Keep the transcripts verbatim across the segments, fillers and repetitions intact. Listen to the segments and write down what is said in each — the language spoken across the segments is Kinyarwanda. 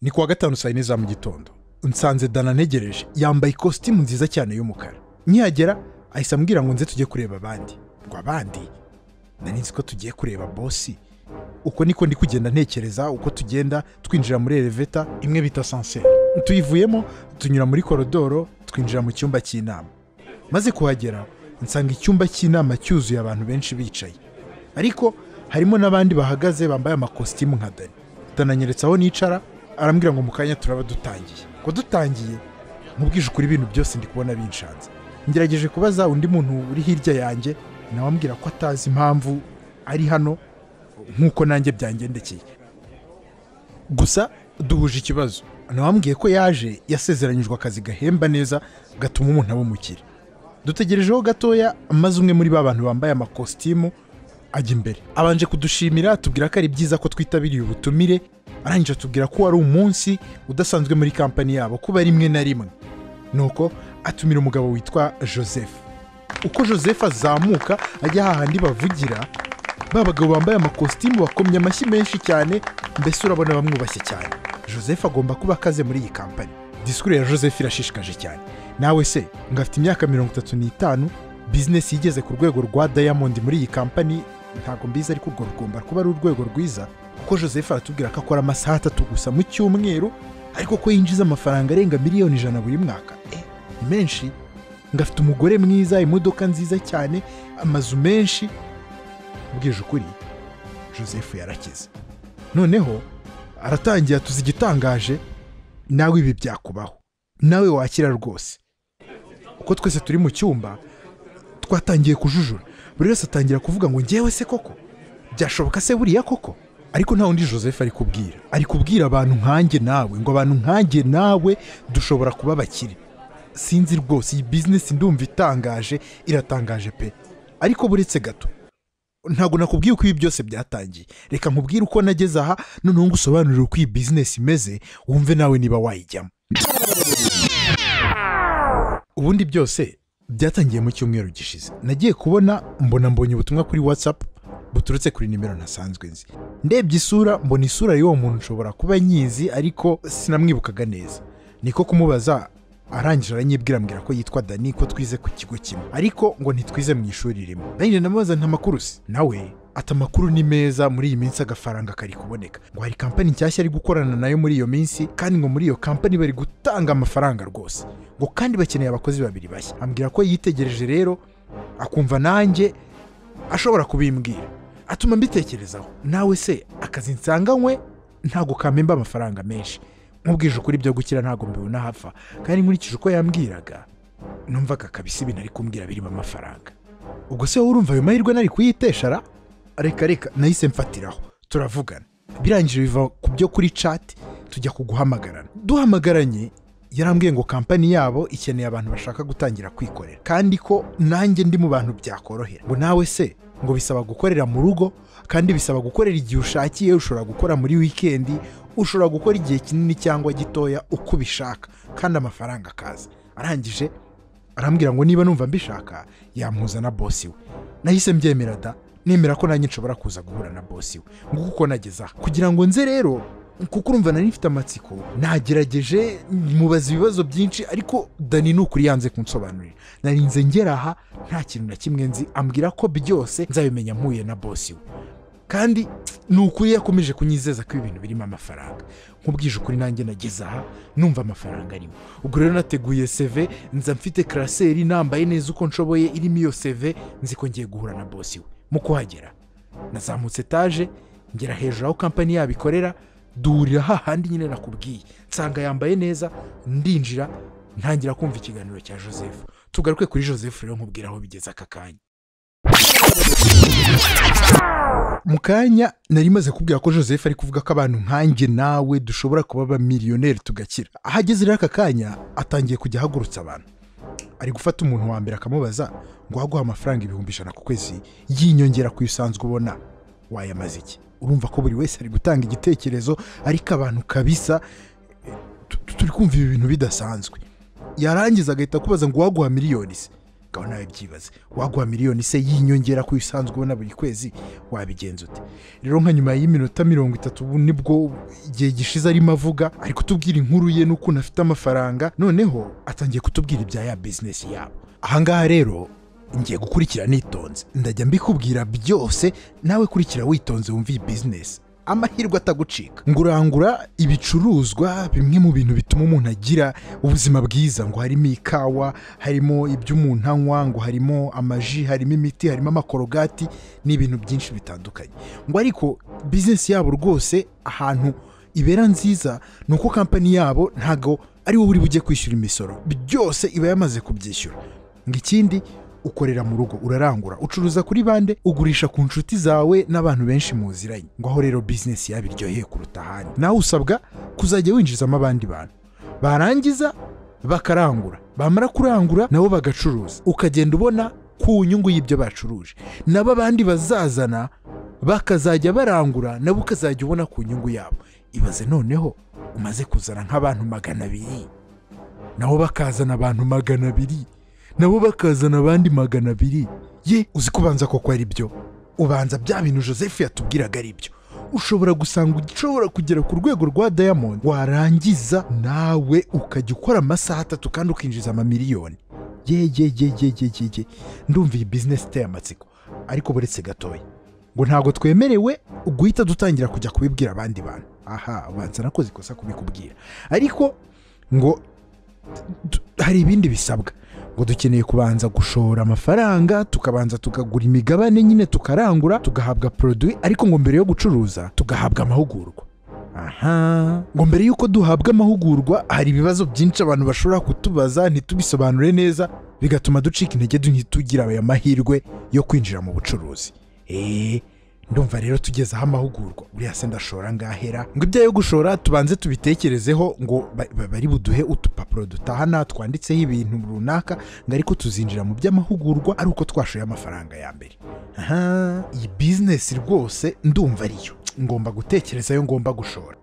ni kuwa gatanu saa yine za mu gitondo nsanze Dana ntegereje yambaye ikositimu nziza cyane y'umukara. Nkihagera ahise ambwira ngo nze tujye kureba abandi. Ngo abandi nari nzi ko tugiye kureba bosi. Uko niko ndi kugenda ntekereza uko tugenda twinjira muri elevator imwe bita ascenseur. Tuyivuyemo tunyura muri koridoro twinjira mu cyumba cy'inama. Maze kuhagera nsanga icyumba cy'inama cyuzuye abantu benshi bicaye, ariko harimo n'abandi bahagaze bambaye amakositimu nka Dani. Tananyeretse aho nicara arambwira ngo mukanya turaba dutangiye. Ko dutangiye mubwije ukuri ibintu byose ndi kubona binshanze. Ngerageje kubaza undi muntu uri hirya yanjye, nawe ambwira ko atazi impamvu ari hano nkuko nanjye byangendekeye. Gusa duhuje ikibazo. Nawe ambwiye ko yaje yasezeranyijwe akazi gahemba neza gatuma umuntu aba umukire. Dutegerejeho gatoya maze umwe muri ba bantu bambaye amakositimu ajya imbere. Abanje kudushimira tubwira ko ari byiza ko twitabiriye ubutumire, arangije tubwira ko ari umunsi udasanzwe muri kampani yabo kuba rimwe na rimwe. Nuko atumira umugabo witwa Joseph. Uko Joseph azamuka ajya hahandi bavugira, babagabo bambaye amakositimu bakomye amashyi menshi cyane, mbese urabona bamwubashye cyane. Joseph agomba kuba akaze muri iyi kampani. Disikuru ya Joseph irashishikaje cyane. Nawe se ngafite imyaka mirongo itatu n'itanu, business yigeze ku rwego rwa Diamond muri iyi kampani, ntago mbiza ariko urwo rugomba kuba ari urwego rwiza, kuko Joseph aratubwira ko akora amasaha atatu gusa mu cyumweru, ariko ko yinjiza amafaranga arenga miliyoni ijana buri mwaka. Eh, ni menshi. Ngafite umugore mwiza, imodoka nziza cyane, amazu menshi. Ubwije ukuri Joseph yarakize. Noneho aratangiye atuzi igitangaje, nawe ibi byakubaho, nawe wakira rwose. Uko twese turi mu cyumba twatangiye kujujura, buri wese atangira kuvuga ngo ngewe se koko byashoboka se buriya koko. Ariko nta undi Joseph ari kubwira, ari kubwira abantu nkanjye nawe ngo abantu nkanjye nawe dushobora kuba bakire. Sinzi rwose iyi business ndumva itangaje, iratangaje pe. Ariko buretse gato, ntago nakubwiye uko ibi byose byatangiye. Reka nkubwire uko nageze aha, noneho ngusobanurire uko iyi business imeze, wumve nawe niba wayijyamo. Ubundi byose byatangiye mu cyumweru gishize. Nagiye kubona mbona mbonye ubutumwa kuri WhatsApp buturutse kuri nimero nasanzwe nzi. Ndebye isura mbona isura y'uwo muntu nshobora kuba nyizi, ariko sinamwibukaga neza. Niko kumubaza, arangije aranyibwira mbwira ko yitwa Dani, ko twize ku kigo kimwe, ariko ngo ntitwize mu ishuri rimwe. Nari namubaza nta makuru se. Nawe ati amakuru ni meza, muri iyi minsi agafaranga kari kuboneka. Ngo hari kampani nshyashya ari gukorana nayo muri iyo minsi, kandi ngo muri iyo kampani bari gutanga amafaranga rwose. Ngo kandi bakeneye abakozi babiri bashya. Ambwira ko yitegereje rero akumva nanjye ashobora kubimbwira. Atuma mbitekerezaho. Nawe se akazi nsanganywe ntago kamemba amafaranga menshi. Mubwije ukuri byo gukira ntago mbibona hafa, kandi nkurikije uko yambwiraga numvaga kabisa ibintu ari kumbwira birimo amafaranga. Ubwo se wowe urumva ayo mahirwe nari kuyiteshara? Reka reka nahise mfatiraho turavugana. Birangije biva ku byo kuri chat tujya kuguhamagarana. Duhamagaranye yarambwiye ngo kampani yabo ikeneye abantu bashaka gutangira kwikorera, kandi ko nanjye ndi mu bantu byakorohera. Ngo nawe se ngo bisaba gukorera mu rugo, kandi bisaba gukorera igihe ushakiye. Ushobora gukora muri weekend, ushobora gukora igihe kinini cyangwa gitoya uko bishaka, kandi amafaranga akaza. Arangije arambwira ngo niba numva mbishaka yampuza na boss we. Nahise mbyemera da, nemera ko nanjye nshobora kuza guhura na boss we. Ngo kuko nageza kugira ngo nze rero, kuko urumva nari mfite amatsiko, nagerageje mubaza ibibazo byinshi, ariko Dani n'ukuri yanze kunsobanurira. Nari nze ngera aha nta kintu na kimwe nzi, ambwira ko byose nzabimenya mpuye na boss we. Kandi n'ukuri yakomeje kunyizeza ko ibintu birimo amafaranga. Nkubwije ukuri nanjye nageze aha numva amafaranga arimo. Ubwo rero nateguye C V, nza mfite classeur nambaye neza uko nshoboye irimo iyo C V, nzi ko ngiye guhura na boss we. Mu kuhagera nazamutse etage ngera hejuru aho kampani yabikorera, durira hahandi nyine nakubwiye. Nsanga yambaye neza, ndinjira ntangira kumva ikiganiro cya Joseph. Tugaruke kuri Joseph rero nkubwira aho bigeze aka kanya. Mukanya nari maze kubwira ko Joseph ari kuvuga ko abantu nkanjye nawe dushobora kuba ba millionaire tugakira. Ahageze rero aka kanya atangiye kujya hagurutsa abantu. Ari gufata umuntu wa mbere akamubaza ngo aguha amafaranga ibihumbi ijana ku kwezi yinyongera ku isanzwe ubona wayamaze iki. Urumva ko buri wese ari gutanga igitekerezo, ariko abantu kabisa turi kumva ibi bintu bidasanzwe. Yarangiza agahita kubaza ngo waguha miliyoni se. ngaho nawe byibaze waguha miliyoni se y'inyongera ku isanzwe ubona buri kwezi wabigenza ute? Rero nka nyuma y'iminota mirongo itatu ubu nibwo igihe gishize arimo avuga ari kutubwira inkuru ye n'ukuntu afite amafaranga, noneho atangiye kutubwira ibya ya business yabo. Ahangaha rero ngiye gukurikira nitonze, ndajya mbikubwira byose nawe kurikira witonze wumva iyi business, amahirwe atagucika. Ngurangura ibicuruzwa bimwe mu bintu bituma umuntu agira ubuzima bwiza, ngo harimo ikawa, harimo ibyo umuntu anywa, ngo harimo amaji, harimo imiti, harimo amakorogati n'ibintu byinshi bitandukanye. Ngo ariko business yabo rwose ahantu ibera nziza nuko company yabo ntago ari wowe uri bujye kwishyura imisoro, byose iba yamaze kubyishyura. Ngo ikindi ukorera mu rugo, urarangura, ucuruza kuri bande, ugurisha ku nshuti zawe n'abantu benshi muziranye. Ngo aho rero business yabiryoheye kuruta ahandi. Nawe usabwa kuzajya winjizamo abandi bantu, barangiza bakarangura, bamara kurangura nabo bagacuruza, ukagenda ubona ku nyungu y'ibyo bacuruje. Nabo abandi bazazana bakazajya barangura, nabo ukazajya ubona ku nyungu yabo. Ibaze noneho umaze kuzana nk'abantu magana abiri, nabo bakazana abantu magana abiri, nabo bakazana abandi magana abiri. Ye uzi kubanza koko ari byo, ubanza bya bintu Joseph yatubwiraga ari byo. Ushobora gusanga ushobora kugera ku rwego rwa Diamond, warangiza nawe ukajya ukora amasaha atatu kandi ukinjiza amamiliyoni. Ye ye ye ye ye ye ye ndumva iyi business iteye amatsiko. Ariko buretse gatoya, ngo ntago twemerewe guhita dutangira kujya kubibwira abandi bantu. Aha, ubanza nakoze ikosa kubikubwira. Ariko ngo hari ibindi bisabwa, ngo dukeneye kubanza gushora amafaranga, tukabanza tukagura imigabane nyine, tukarangura, tugahabwa produit, ariko ngo mbere yo gucuruza tugahabwa amahugurwa. Aha, ngo mbere yuko duhabwa amahugurwa hari ibibazo byinshi abantu bashobora kutubaza ntitubisobanure neza, bigatuma ducika intege ntitugira aya mahirwe yo kwinjira mu bucuruzi. Eh, ndumva rero tugeze aho amahugurwa uriya se ndashora ngahera. Ngo ibyo yo gushora tubanze tubitekerezeho, ngo bari buduhe utupapuro dutahana twanditseho ibintu runaka, ngo ariko tuzinjira mu by'amahugurwa ari uko twashoye amafaranga ya mbere. Aha, iyi business rwose ndumva ariyo ngomba gutekerezayo, ngomba gushora.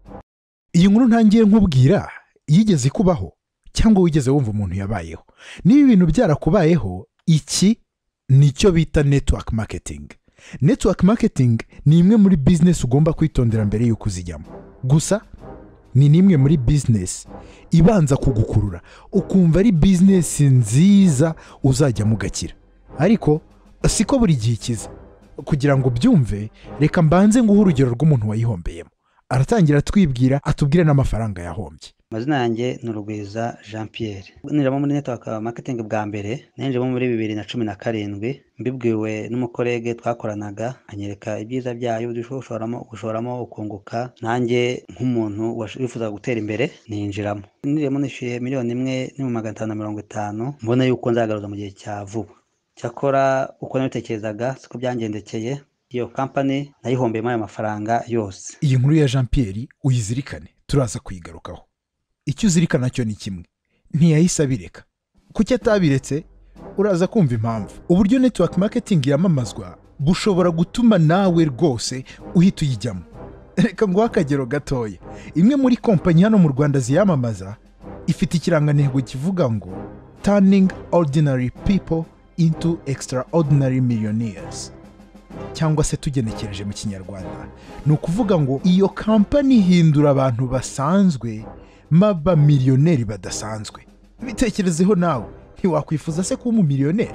Iyi nkuru ntangiye nkubwira yigeze kubaho cyangwa wigeze wumva umuntu yabayeho? Niba ibintu byarakubayeho, iki nicyo bita network marketing. Network marketing ni imwe muri business ugomba kwitondera mbere yuko uzijyamo. Gusa ni nimwe muri business ibanza kugukurura ukumva ari business nziza uzajya mugakira. Ariko siko buri gihe kiza. Kugira ngo byumve, reka mbanze nguhe urugero rw'umuntu wayihombeyemo. Aratangira twibwira, atubwire n'amafaranga yahombye. Mazina yanjye ni Rugwiza Jean Pierre. Ninjiramo muri network marketing bwa mbere, ninjiramo muri bibiri na cumi na karindwi, mbibwiwe n'umukorege twakoranaga, anyereka ibyiza byayo dushoramo gushoramo ukunguka. Nanjye nk'umuntu wifuza gutera imbere ninjiramo. Ninjiramo nishyuye miliyoni imwe ni mu magana atanu na mirongo itanu, mbona yuko nzagaruza mu gihe cya vuba. Cyakora uko nabitekerezaga siko byangendekeye, iyo company nayihombeyemo ayo mafaranga yose. Iyi nkuru ya Jean Pierre uyizirikane, turaza kuyigarukaho. Icyo uzirikana cyo ni kimwe, ntiyahise abireka. Kuki atabiretse? Uraza kumva impamvu. Uburyo network marketing yamamazwa bushobora gutuma nawe rwose uhita uyijyamo. Reka ngo akagero gatoya, imwe muri kompanyi hano mu Rwanda ziyamamaza ifite ikirangantego kivuga ngo turning ordinary people into extraordinary millionaires, cyangwa se tugenekereje mu Kinyarwanda ni ukuvuga ngo iyo company ihindura abantu basanzwe maba miliyoneri badasanzwe. Bitekerezeho nawe, ntiwakwifuza se kuba umumiliyoneri?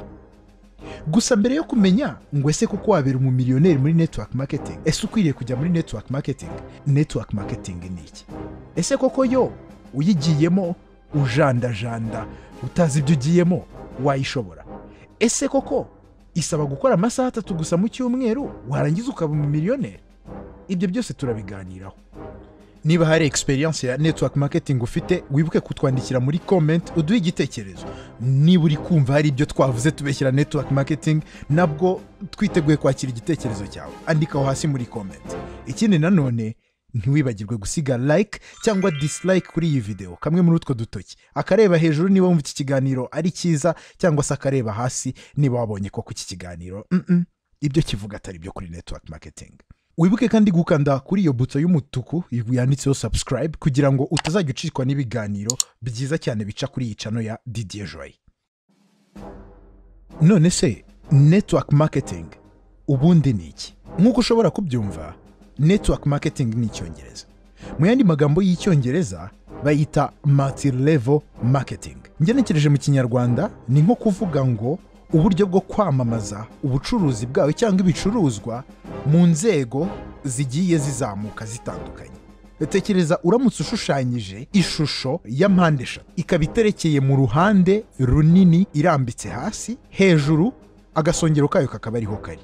Gusa mbere yo kumenya ngo ese kuko wabera umumiliyoneri muri network marketing, ese ukwiriye kujya muri network marketing? Network marketing ni iki? Ese koko yo uyigiyemo ujandajanda utazi ibyo ugiyemo wayishobora? Ese koko isaba gukora amasaha atatu gusa mu cyumweru warangiza ukaba umumiliyoneri? Ibyo byose turabiganiraho. Niba hari experience ya network marketing ufite, wibuke kutwandikira muri comment uduhe igitekerezo. Niba uri kumva hari ibyo twavuze tubeshyira network marketing, nabwo twiteguye kwakira igitekerezo cyawe. Andikaho hasi muri comment. Ikindi nanone, ntiwibagirwe gusiga like cyangwa dislike kuri iyi video, kamwe muri utwo dutoki. Akareba hejuru niba wumva iki kiganiro ari cyiza, cyangwa se akareba hasi niba wabonye ko ku iki kiganiro mm -mm, ibyo kivuga atari byo kuri network marketing. Wibuke kandi gukanda kuri iyo buto y'umutuku yanditseho subscribe kugira ngo utazajya ucikwa n'ibiganiro byiza cyane bica kuri iyi channel ya Didier Joy. none se network marketing ubundi ni iki? Nk'uko ushobora kubyumva, network marketing ni icyongereza. Mu yandi magambo y'icyongereza bayita multi level marketing. Ngenekereje mu kinyarwanda ni nko kuvuga ngo uburyo bwo kwamamaza ubucuruzi bwawe cyangwa ibicuruzwa mu nzego zigiye zizamuka zitandukanye. Tekereza uramutse ushushanyije ishusho ya mpande eshatu, ikaba iterekeye mu ruhande runini irambitse hasi, hejuru agasongero kayo kakaba ariho kari.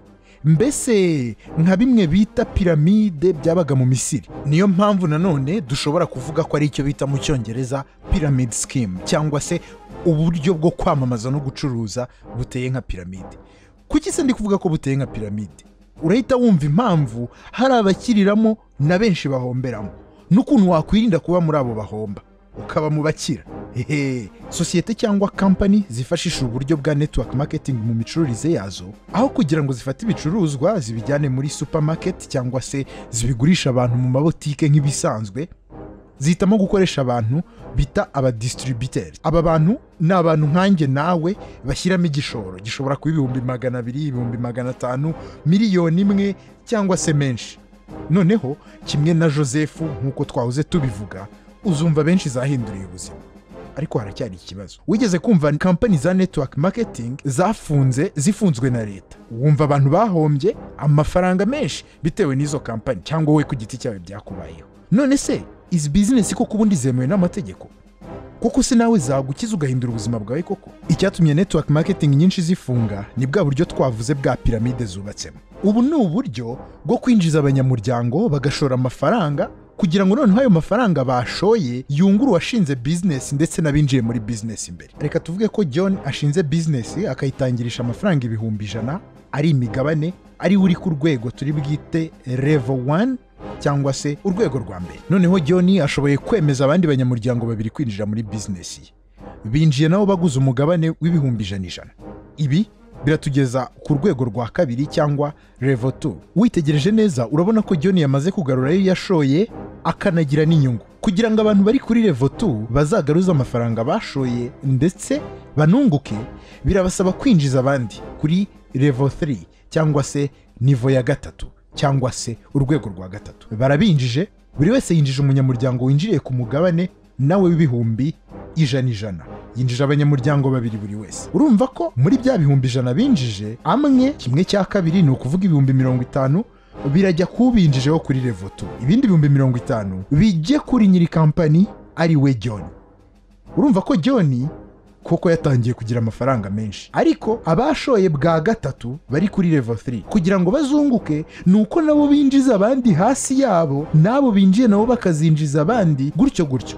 Mbese nka bimwe bita piramide byabaga mu Misiri. Niyo mpamvu nanone dushobora kuvuga ko ari icyo bita mu cyongereza pyramid scheme, cyangwa se uburyo bwo kwamamaza no gucuruza buteye nka piramide. Kuki se ndi kuvuga ko buteye nka piramide? Urahita wumva impamvu hari abakiriramo na benshi bahomberamo, n'ukuntu wakwirinda kuba muri abo bahomba ukaba mu bakira. Hehe, sosiyete cyangwa company zifashisha uburyo bwa network marketing mu micururize yazo, aho kugira ngo zifate ibicuruzwa zibijyane muri supermarket cyangwa se zibigurisha abantu mu mabotike nk'ibisanzwe, zihitamo gukoresha abantu bita aba distributeurs. Aba bantu ni abantu nkanjye nawe bashyiramo igishoro gishobora kuba ibihumbi magana abiri, ibihumbi magana atanu, miliyoni imwe cyangwa se menshi. Noneho kimwe na Joseph nk'uko twahoze tubivuga, uzumva benshi zahinduriye ubuzima. Ariko haracyari ikibazo. Wigeze kumva company za network marketing zafunze zifunzwe na leta? Wumva abantu bahombye amafaranga menshi bitewe n'izo company, cyangwa we ku giti cyawe byakubayeho. None se izi business koko ubundi zemewe n'amategeko? Koko se nawe zagukiza ugahindura ubuzima bwawe koko? Icyatumye network marketing nyinshi zifunga ni bwa buryo twavuze bwa piramide zubatsemo. Ubu ni uburyo bwo kwinjiza abanyamuryango bagashora amafaranga kugira ngo noneho ayo mafaranga bashoye yungure uwashinze business ndetse n'abinjiye muri business imbere. Reka tuvuge ko John ashinze business akayitangirisha amafaranga ibihumbi ijana, ari imigabane, ari uri ku rwego turi bwite level one cyangwa se urwego rwa mbere. Noneho John ashoboye kwemeza abandi banyamuryango babiri kwinjira muri business ye. Binjiye nabo baguze umugabane w'ibihumbi ijana ijana. Ibi biratugeza ku rwego rwa kabiri cyangwa level two. Witegereje neza urabona ko John yamaze kugarura ayo yashoye akanagira n'inyungu. Kugira ngo abantu bari kuri level two bazagaruza amafaranga bashoye ndetse banunguke, birabasaba kwinjiza abandi kuri level three cyangwa se nivo ya gatatu cyangwa se urwego rwa gatatu. Barabinjije, buri wese yinjije umunyamuryango winjiriye ku mugabane nawe w'ibihumbi ijana ijana. Yinjije abanyamuryango babiri buri wese. Urumva ko muri bya bihumbi ijana binjije, amwe kimwe cya kabiri ni ukuvuga ibihumbi mirongo itanu birajya kubinjijeho kuri level two. Ibindi bihumbi mirongo itanu bijye kuri nyiri company ari we John. Urumva ko John koko yatangiye kugira amafaranga menshi. Ariko abashoye bwa gatatu bari kuri level three kugira ngo bazunguke, nuko nabo binjiza abandi hasi yabo, nabo binjiye nabo bakazinjiza abandi, gutyo gutyo.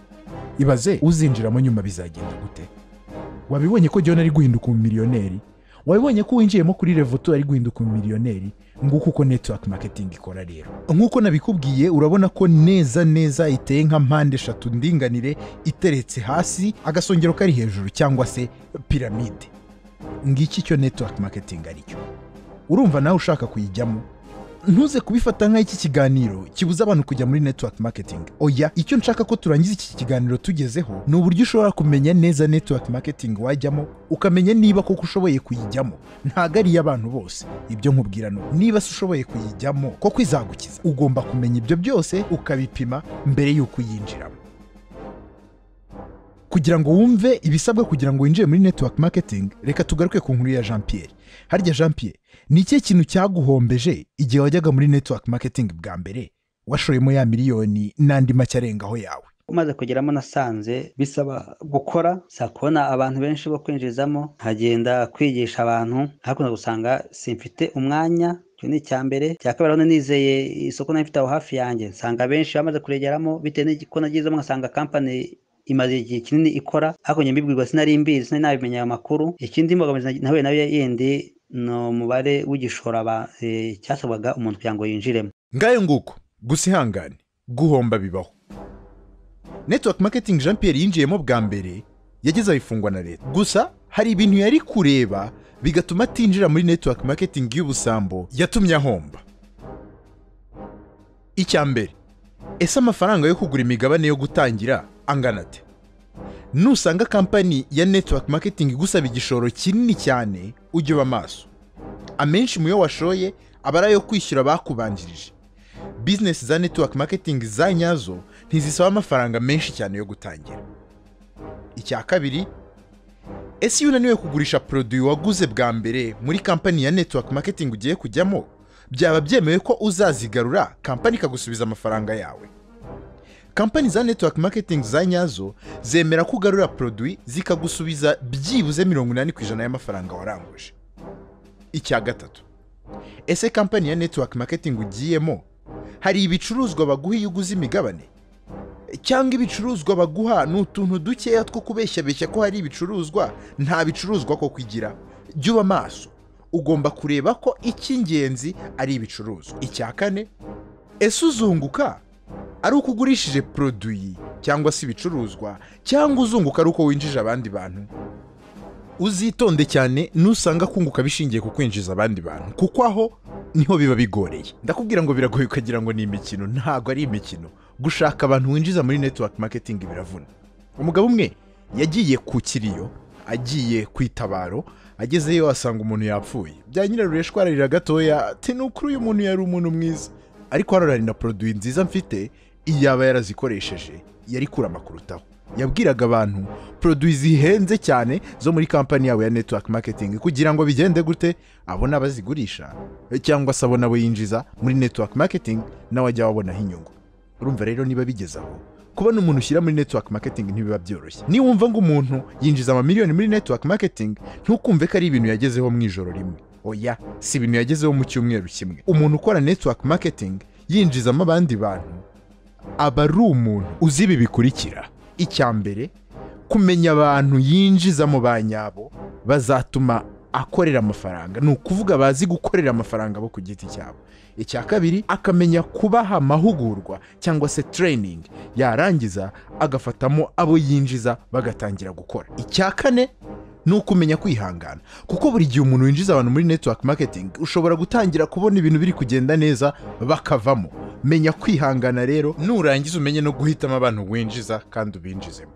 Ibaze uzinjiramo nyuma bizagenda gute? Wabibonye ko John ari guhinduka umiliyoneri? Wabibonye ko winjiyemo kuri level two ari guhinduka umiliyoneri? Nguko uko network marketing ikora rero. Nkuko nabikubwiye, urabona ko neza neza iteye nka mpande eshatu ndinganire iteretse hasi, agasongero kari hejuru cyangwa se piramide. Ngiki cyo network marketing ari cyo. Urumva nawe ushaka kuyijyamo? Ntuze kubifata nka iki kiganiro kibuza abantu kujya muri network marketing. Oya, icyo nshaka ko turangiza iki kiganiro tugezeho ni uburyo ushobora kumenya neza network marketing wajyamo, ukamenya niba koko ushoboye kuyijyamo. Ntago ari y'abantu bose. Ibyo nkubwira no, niba se ushoboye kuyijyamo koko izagukiza, ugomba kumenya ibyo byose ukabipima mbere y'uko yinjiramo. Kugira ngo wumve ibisabwa kugira ngo winjire muri network marketing, reka tugaruke ku nkuru ya Jean Pierre. Harya Jean Pierre, ni ikihe kintu cyaguhombeje igihe wajyaga muri network marketing bwa mbere washoyemo ya miliyoni n'andi make arengaho yawe? Umaze kugeramo nasanze bisaba gukora, sa kubona abantu benshi bo kwinjizamo, hagenda kwigisha abantu, hakuno gusanga simfite umwanya. Cyo ni cyambere. Cya kabiri aho nizeye isoko nafite aho hafi yanjye, nsanga benshi bamaze kuregeramo bitewe n'iko nagizemo, ngasanga company imaze igihe kinini ikora, hakonye mbibwirwa sinari mbizi, sinari nabimenya amakuru. Ikindi mbogamizi nawe nawe yindi no mubare w'igishora ba e, cyasabwaga umuntu kugira ngo yinjiremo. Ngayo nguko gusa ihangane, guhomba bibaho. Network marketing Jean Pierre yinjiyemo bwa mbere yageze ayifungwa na leta. Gusa hari ibintu yari kureba bigatuma atinjira muri network marketing y'ubusambo, yatumye ahomba. Icyambere, ese amafaranga yo kugura imigabane yo gutangira angana ate? nusanga kampani ya network marketing igusaba igishoro kinini cyane ujye uba maso. Amenshi mu yo washoye aba ari ayo kwishyura bakubanjirije. Business za network marketing za nyazo ntizisaba amafaranga menshi cyane yo gutangira. Icya kabiri, ese iyo unaniwe kugurisha produit waguze bwa mbere muri kampani ya network marketing ugiye kujyamo, byaba byemewe ko uzazigarura kampani ikagusubiza amafaranga yawe? Kampani za network marketing za nyazo zemera kugarura produit zikagusubiza byibuze mirongo inani ku ijana y'amafaranga waranguje. Icya gatatu, ese kampani ya network marketing ugiyemo hari ibicuruzwa baguha iyo uguze imigabane, cyangwa ibicuruzwa baguha n'utuntu dukeya two kubeshyabeshya ko hari ibicuruzwa nta bicuruzwa ko kwigira? Jya uba maso, ugomba kureba ko icy'ingenzi ari ibicuruzwa. Icya kane, ese uzunguka ari uko ugurishije produit cyangwa se ibicuruzwa, cyangwa uzunguka ari uko winjije abandi bantu? Uzitonde cyane nusanga kunguka bishingiye ku kwinjiza abandi bantu, kuko aho niho biba bigoreye. Ndakubwira ngo biragoye ukagira ngo ni imikino, ntago ari imikino. Gushaka abantu winjiza muri network marketing biravuna. Umugabo umwe yagiye ku kiriyo, agiye kwitabaro, agezeyo asanga umuntu yapfuye. Bya nyirarureshwa ararira gatoya ati nukuri uyu muntu yari umuntu mwiza, ariko hano hari na produit nziza mfite, iyaba yarazikoresheje yari kurama kurutaho. Yabwiraga abantu produit zihenze cyane zo muri kampani yawe ya network marketing kugira ngo bigende gute abona bazigurisha cyangwa se abona abo yinjiza muri network marketing nawe ajya wabonaho inyungu. Urumva rero niba bigezaho kubona umuntu ushyira muri network marketing ntibiba byoroshye. Ni wumva ngo umuntu yinjiza amamiliyoni muri network marketing, ntukumve ko ari ibintu yagezeho mu ijoro rimwe. Oya, si ibintu yagezeho mu cyumweru kimwe. Umuntu ukora network marketing yinjizamo abandi bantu aba ari umuntu uzi ibi bikurikira. Icya mbere, kumenya abantu yinjizamo ba nyabo bazatuma akorera amafaranga, ni ukuvuga bazi gukorera amafaranga bo ku giti cyabo. Icya kabiri, akamenya kubaha amahugurwa cyangwa se training, yarangiza agafatamo abo yinjiza bagatangira gukora. Icya kane, ni ukumenya kwihangana, kuko buri gihe umuntu winjiza abantu muri network marketing ushobora gutangira kubona ibintu biri kugenda neza bakavamo. Menya kwihangana rero, nurangiza umenye no guhitamo abantu winjiza kandi ubinjizemo.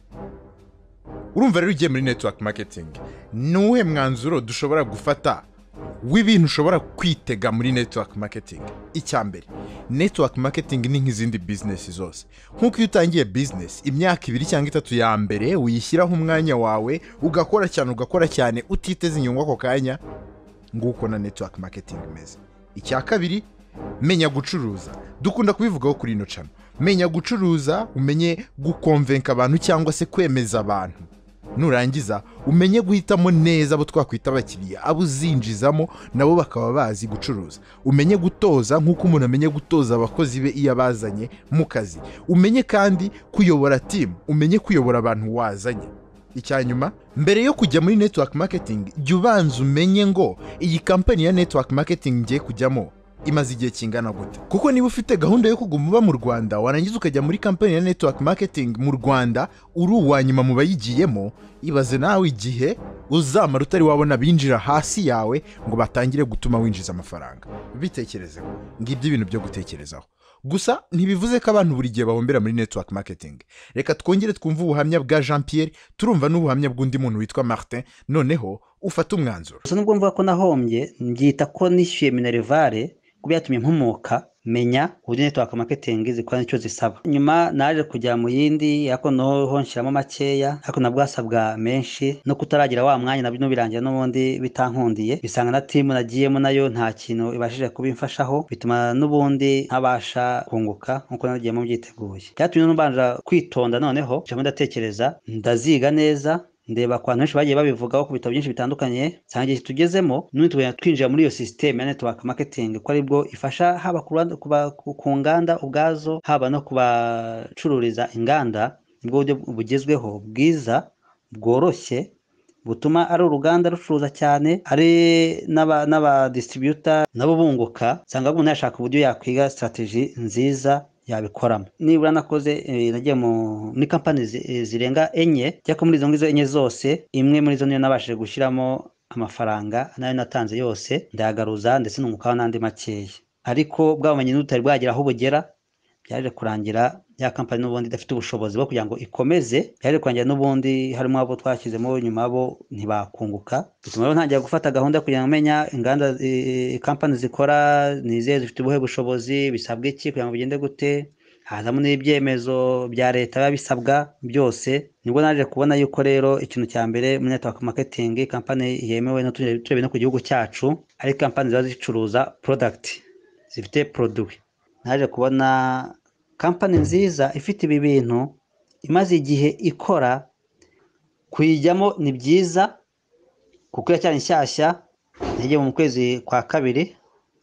Urumva rero ugiye muri network marketing, nuhe mwanzuro dushobora gufata w'ibintu ushobora kwitega muri network marketing? Icya mbere, network marketing ni nk'izindi business zose. Nkuko iyo utangiye business imyaka ibiri cyangwa itatu ya mbere uyishyiraho umwanya wawe ugakora cyane ugakora cyane utiteze inyungu ako kanya, nguko na network marketing imeze. Icya kabiri, menya gucuruza. Dukunda kubivugaho kuri ino channel. Menya gucuruza, umenye gukonvenka abantu cyangwa se kwemeza abantu. Nurangiza umenye guhitamo neza abo twakwita abakiriya, abo uzinjizamo nabo bakaba bazi gucuruza. Umenye gutoza nkuko umuntu amenye gutoza abakozi be iyo abazanye mu kazi. Umenye kandi kuyobora team, umenye kuyobora abantu wazanye. Icyanyuma, mbere yo kujya muri network marketing, jya ubanza umenye ngo iyi kampani ya network marketing ngiye kujyamo imaze igihe kingana gute. Kuko niba ufite gahunda yo kuguma uba mu Rwanda warangiza ukajya muri kampani ya network marketing mu Rwanda uri uwanyuma mu bayigiyemo, ibaze nawe igihe uzamara utari wabona binjira hasi yawe ngo batangire gutuma winjiza amafaranga. Bitekerezeho, ngibyo ibintu byo gutekerezaho. Gusa ntibivuze ko abantu buri gihe bahombera muri network marketing. Reka twongere twumve ubuhamya bwa Jean Pierre, turumva n'ubuhamya bw'undi muntu witwa Martin, noneho ufata umwanzuro. Gusa nubwo mvuga ko nahombye, nbyita ko nishyuye minerivare kuba yatumye mpumuka menya uburyo network marketing zikora nicyo zisaba. Nyuma naje kujya mu yindi yako noho nshiramo makeya, ariko nabwo asabwa menshi no kutaragira wa mwanya nabyo birangira n'ubundi bitankundiye. Bisanga na team nagiyemo nayo nta kintu ibashije kubimfashaho, bituma n'ubundi ntabasha kunguka nkuko nagiye mu byiteguye. Cyatumye n'ubanja kwitonda, noneho cyangwa ndatekereza ndaziga neza, ndeba kwa ntenshi bagiye babivugaho ku bitabo byinshi bitandukanye. Sangiye tugezemo n'utubona twinjira muri iyo system ya network marketing ko aribwo ifasha haba ku nganda ubwazo, haba no kubacururiza inganda. Nibwo buryo bugezweho bwiza bworoshye butuma ari uruganda rucuruza cyane, ari n'aba n'aba distributor nabo bunguka. Sanga umuntu yashaka uburyo yakwiga strategy nziza yabikoramo. Nibura nakoze e, nagiye muri kampani zirenga enye, cyako muri izo ngizo enye zose imwe muri zo niyo nabashije gushyiramo amafaranga nayo natanze yose ndayagaruza, ndetse n'umukaho n'andi makeya. Ariko bwamenye n'utari bwagira aho bugera, byaje kurangira ya kampani n'ubundi idafite ubushobozi bwo kugira ngo ikomeze yari kwangira n'ubundi harimo abo twashyizemo nyuma bo ntibakunguka bituma rero ntangira gufata gahunda kugira ngo menya inganda kampani zikora nizeye zifite ubuhe bushobozi bisabwa iki kugira ngo bigende gute hazamo n'ibyemezo bya leta biba bisabwa byose nibwo naje kubona yuko rero ikintu cya mbere muri network marketing kampani yemewe n'uturebe no ku gihugu cyacu ari kampani ziba zicuruza product zifite produit naje kubona kampani nziza ifite ibi bintu imaze igihe ikora kuyijyamo ni byiza kuko iracyari nshyashya yagiye mu kwezi kwa kabiri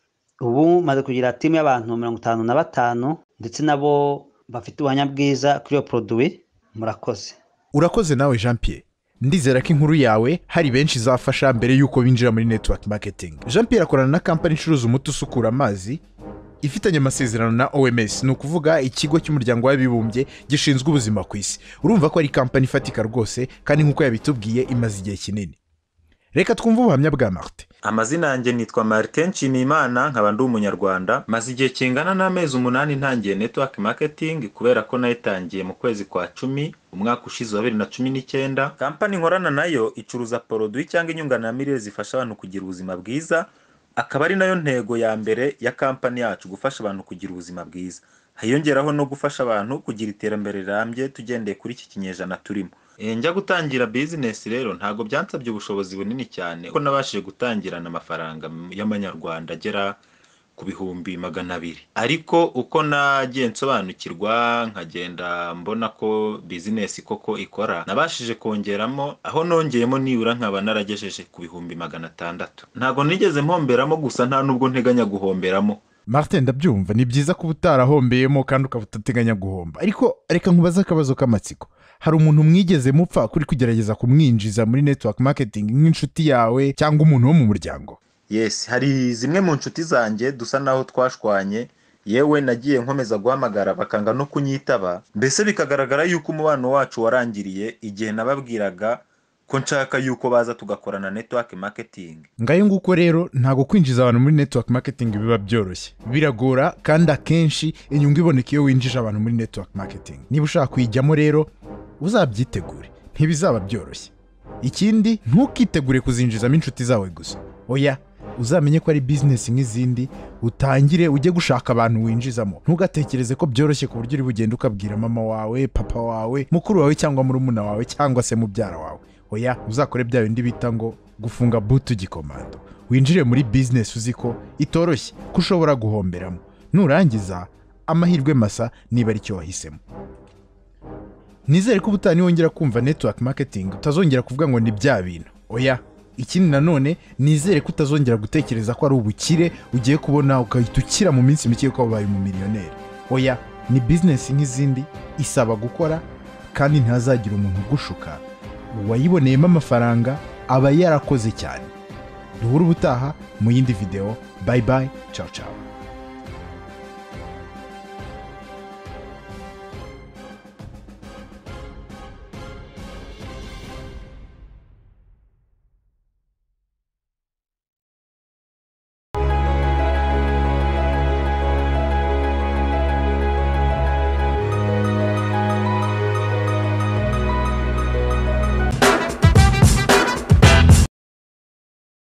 ubu maze kugira timu y'abantu mirongo itanu na batanu ndetse nabo bafite ubuhamya bwiza kuri iyo produit murakoze. Urakoze nawe Jean Pierre. Ndizera ko inkuru yawe hari benshi zafasha mbere yuko binjira muri network marketing. Jean Pierre akorana na kampani icuruza umuti usukura amazi ifitanye amasezerano na O M S, ni ukuvuga ikigo cy'umuryango w'abibumbye gishinzwe ubuzima ku isi. Urumva ko ari kampani ifatika rwose kandi nk'uko yabitubwiye imaze igihe kinini. Reka twumve ubuhamya bwa Martin. Amazina yanjye nitwa Martin Nshimiyimana, nkaba ndi umunyarwanda. Maze igihe kingana n'amezi umunani ntangiye network marketing kubera ko nayitangiye mu kwezi kwa cumi umwaka ushize wa bibiri na cumi n'icyenda. Kampani nkorana nayo icuruza produit cyangwa inyunganiramirire zifasha abantu kugira ubuzima bwiza, akaba ari nayo ntego ya mbere ya kampani yacu, gufasha abantu kugira ubuzima bwiza. Hayongeraho no gufasha abantu kugira iterambere rirambye tugendeye kuri iki kinyejana turimo. Njya gutangira business rero ntago byansabye ubushobozi bunini cyane ko nabashije gutangirana amafaranga y'amanyarwanda agera ku bihumbi magana abiri, ariko uko nagiye nsobanukirwa nkagenda mbona ko business koko ikora, nabashije kongeramo aho nongeyemo nibura nkaba naragejeje ku bihumbi magana atandatu. Ntago nigeze mpomberamo, gusa nta nubwo nteganya guhomberamo. Martin, ndabyumva ni byiza kuba utarahombeyemo kandi ukaba utateganya guhomba, ariko reka nkubaze akabazo k'amatsiko. Hari umuntu mwigeze mupfa kuri kugerageza kumwinjiza muri network marketing nk'inshuti yawe cyangwa umuntu wo mu muryango? Yes, hari zimwe mu nshuti zanjye dusa naho twashwanye, yewe nagiye nkomeza guhamagara bakanga no kunyitaba, mbese bikagaragara yuko umubano wacu warangiriye igihe nababwiraga ko nshaka yuko baza tugakorana network marketing. Ngayo nguko rero ntago kwinjiza abantu muri network marketing biba byoroshye, biragora kandi akenshi inyungu iboneka iyo winjije abantu muri network marketing. Niba ushaka kuyijyamo rero uzabyitegure, ntibizaba byoroshye. Ikindi, ntukitegure kuzinjizamo inshuti zawe gusa, oya uzamenye ko ari business nk'izindi, utangire ujye gushaka abantu winjizamo. Ntugatekereze ko byoroshye ku buryo uri bugende ukabwira mama wawe, papa wawe, mukuru wawe cyangwa murumuna wawe cyangwa se mubyara wawe. Oya, uzakore bya bindi bita ngo gufunga butu gikomando. Winjire muri business uziko itoroshye ko ushobora guhomberamo, nurangiza amahirwe masa niba ari cyo wahisemo. Nizere ko ubutani wongera kumva network marketing utazongera kuvuga ngo ni bya bintu. Oya, ikindi nanone nizere ko utazongera gutekereza ko ari ubukire ugiye kubona ukahita ukira mu minsi mike uko wabaye mu miliyoneri. Oya, ni business nk'izindi, isaba gukora kandi ntazagira umuntu ugushuka. Uwayiboneyemo amafaranga aba yarakoze cyane. Duhura ubutaha mu yindi video. Bye bye, ciao ciao.